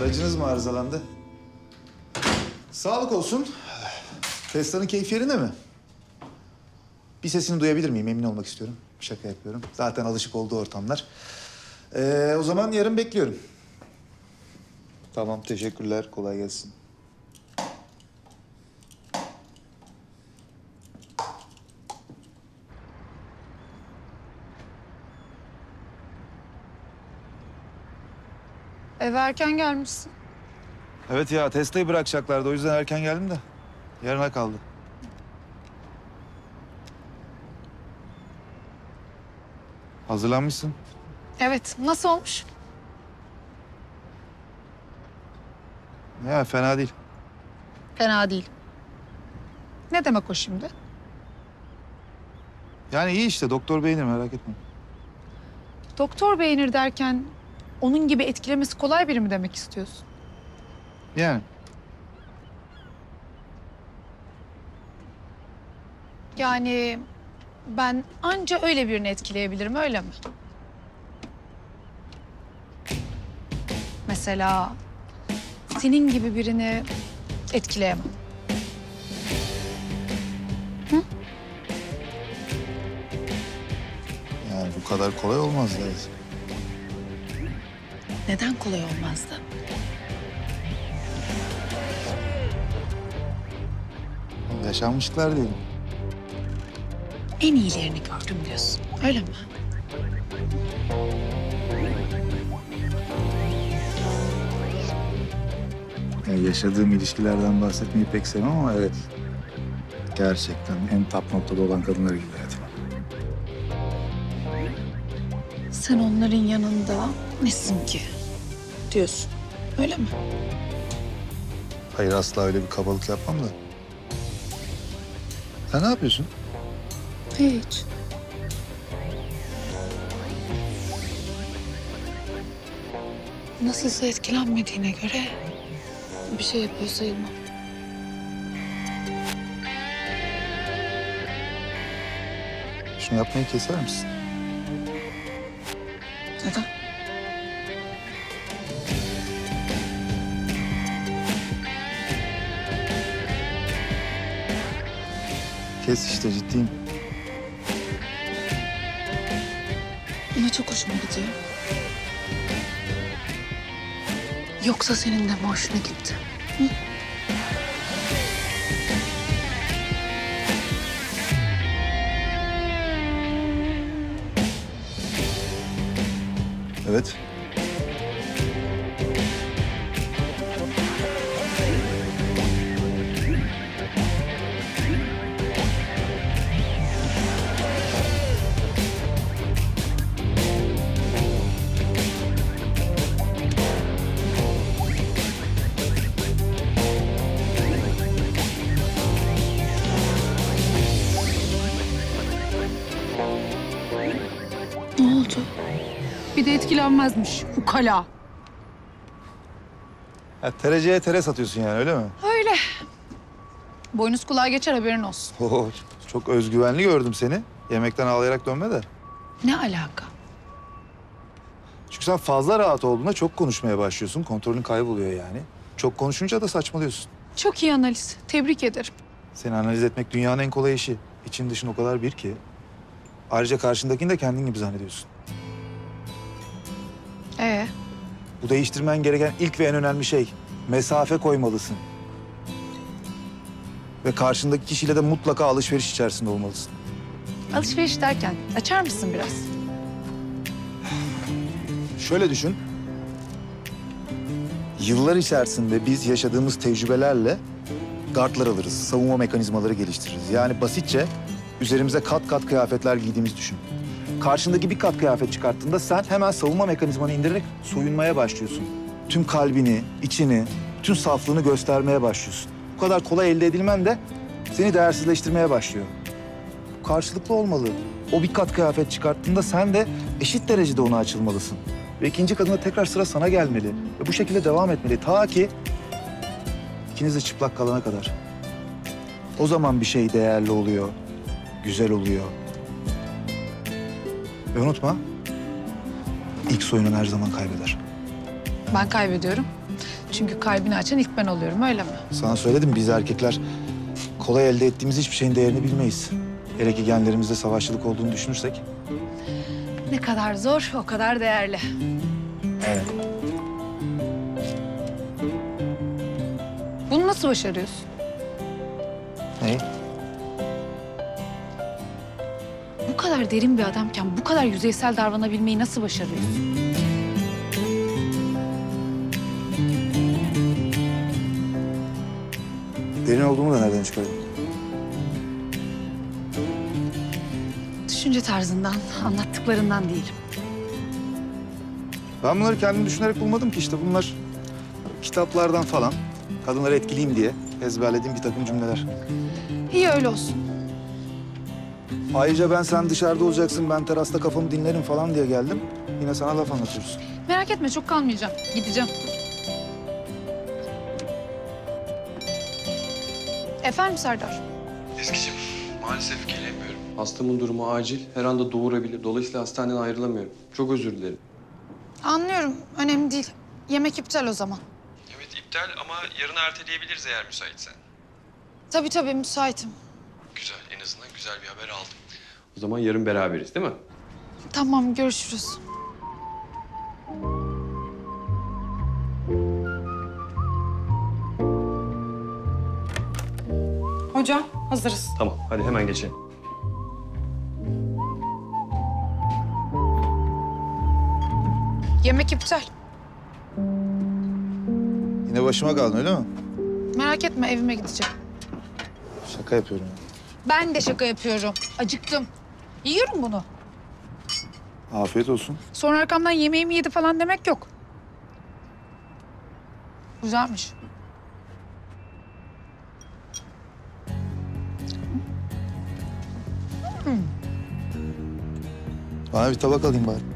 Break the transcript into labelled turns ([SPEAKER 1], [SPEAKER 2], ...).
[SPEAKER 1] Aracınız mı arızalandı? Sağlık olsun. Tesla'nın keyfi yerinde mi? Bir sesini duyabilir miyim? Emin olmak istiyorum. Şaka yapıyorum. Zaten alışık olduğu ortamlar. O zaman yarın bekliyorum. Tamam, teşekkürler. Kolay gelsin.
[SPEAKER 2] Eve erken gelmişsin.
[SPEAKER 1] Evet ya, Tesla'yı bırakacaklardı. O yüzden erken geldim de. Yarına kaldı. Hazırlanmışsın.
[SPEAKER 2] Evet, nasıl olmuş?
[SPEAKER 1] Ya fena değil.
[SPEAKER 2] Fena değil. Ne demek o şimdi?
[SPEAKER 1] Yani iyi işte. Doktor beğenir, merak etme.
[SPEAKER 2] Doktor beğenir derken onun gibi etkilemesi kolay biri mi demek istiyorsun?
[SPEAKER 1] Yani.
[SPEAKER 2] Yani ben anca öyle birini etkileyebilirim, öyle mi? Mesela senin gibi birini etkileyemem.
[SPEAKER 1] Yani bu kadar kolay olmaz zaten.
[SPEAKER 2] Neden kolay olmazdı?
[SPEAKER 1] Yaşanmışlıklar diyelim.
[SPEAKER 2] En iyilerini gördüm diyorsun, öyle mi?
[SPEAKER 1] Yani yaşadığım ilişkilerden bahsetmeyi pek sevmem ama evet. Gerçekten en top noktada olan kadınlar gibi hayatım.
[SPEAKER 2] Sen onların yanında nesin ki diyorsun, öyle mi?
[SPEAKER 1] Hayır, asla öyle bir kabalık yapmam da. Sen ne yapıyorsun?
[SPEAKER 2] Hiç. Nasılsa etkilenmediğine göre bir şey yapıyor sayılmam.
[SPEAKER 1] Şunu yapmayı keser misin?
[SPEAKER 2] Neden?
[SPEAKER 1] Kes işte, ciddiyim.
[SPEAKER 2] Ama çok hoşuma gidiyor. Yoksa senin de mi hoşuna gitti? Hı?
[SPEAKER 1] Evet.
[SPEAKER 2] Ne oldu? Bir de etkilenmezmiş. Ukala.
[SPEAKER 1] Ya tereciye tere satıyorsun yani, öyle mi?
[SPEAKER 2] Öyle. Boynuz kulağa geçer, haberin olsun.
[SPEAKER 1] Oo, çok özgüvenli gördüm seni. Yemekten ağlayarak dönme de.
[SPEAKER 2] Ne alaka?
[SPEAKER 1] Çünkü sen fazla rahat olduğunda çok konuşmaya başlıyorsun. Kontrolün kayboluyor yani. Çok konuşunca da saçmalıyorsun.
[SPEAKER 2] Çok iyi analiz. Tebrik ederim.
[SPEAKER 1] Seni analiz etmek dünyanın en kolay işi. İçin dışın o kadar bir ki. Ayrıca karşındakini de kendin gibi zannediyorsun.
[SPEAKER 2] Bu
[SPEAKER 1] Bu değiştirmen gereken ilk ve en önemli şey. Mesafe koymalısın. Ve karşındaki kişiyle de mutlaka alışveriş içerisinde olmalısın.
[SPEAKER 2] alışveriş derken açar mısın biraz?
[SPEAKER 1] Şöyle düşün. Yıllar içerisinde biz yaşadığımız tecrübelerle gardlar alırız, savunma mekanizmaları geliştiririz. Yani basitçe üzerimize kat kat kıyafetler giydiğimizi düşün. Karşındaki bir kat kıyafet çıkarttığında sen hemen savunma mekanizmanı indirerek soyunmaya başlıyorsun. Tüm kalbini, içini, tüm saflığını göstermeye başlıyorsun. Bu kadar kolay elde edilmen de seni değersizleştirmeye başlıyor. Bu karşılıklı olmalı. O bir kat kıyafet çıkarttığında sen de eşit derecede ona açılmalısın. Ve ikinci kadına tekrar sıra sana gelmeli. Ve bu şekilde devam etmeli. Ta ki ikiniz de çıplak kalana kadar. O zaman bir şey değerli oluyor, güzel oluyor. Ve unutma, ilk soyunan her zaman kaybeder.
[SPEAKER 2] Ben kaybediyorum. Çünkü kalbini açan ilk ben oluyorum, öyle mi?
[SPEAKER 1] Sana söyledim, biz erkekler kolay elde ettiğimiz hiçbir şeyin değerini bilmeyiz. Hele ki genlerimizde savaşçılık olduğunu düşünürsek.
[SPEAKER 2] Ne kadar zor, o kadar değerli.
[SPEAKER 1] Evet.
[SPEAKER 2] Bunu nasıl başarıyorsun?
[SPEAKER 1] Ne?
[SPEAKER 2] Bu kadar derin bir adamken bu kadar yüzeysel davranabilmeyi nasıl başarıyorsun?
[SPEAKER 1] Derin olduğumu da nereden çıkardın?
[SPEAKER 2] Düşünce tarzından, anlattıklarından değil.
[SPEAKER 1] Ben bunları kendim düşünerek bulmadım ki işte. Bunlar kitaplardan falan, kadınları etkileyeyim diye ezberlediğim bir takım cümleler.
[SPEAKER 2] İyi öyle olsun.
[SPEAKER 1] Ayrıca sen dışarıda olacaksın, ben terasta kafamı dinlerim falan diye geldim. Yine sana laf anlatıyoruz.
[SPEAKER 2] Merak etme, çok kalmayacağım. Gideceğim. Efendim Serdar?
[SPEAKER 3] Eskicim, maalesef gelemiyorum. Hastamın durumu acil, her anda doğurabilir. Dolayısıyla hastaneden ayrılamıyorum. Çok özür dilerim.
[SPEAKER 2] Anlıyorum, önemli değil. Yemek iptal o zaman.
[SPEAKER 3] Evet, iptal ama yarına erteleyebiliriz eğer müsaitsen.
[SPEAKER 2] Tabii müsaitim.
[SPEAKER 3] Güzel, en azından güzel bir haber aldım. O zaman yarın beraberiz değil mi?
[SPEAKER 2] Tamam, görüşürüz.
[SPEAKER 4] Hocam hazırız.
[SPEAKER 3] Tamam, hadi hemen geçelim.
[SPEAKER 2] Yemek iptal.
[SPEAKER 1] Yine başıma kaldın öyle mi?
[SPEAKER 2] Merak etme, evime gideceğim.
[SPEAKER 1] Şaka yapıyorum.
[SPEAKER 2] Ben de şaka yapıyorum. Acıktım. Yiyorum bunu.
[SPEAKER 1] Afiyet olsun.
[SPEAKER 2] Sonra arkamdan yemeğimi yedi falan demek yok. Güzelmiş.
[SPEAKER 1] Bana bir tabak alayım bari.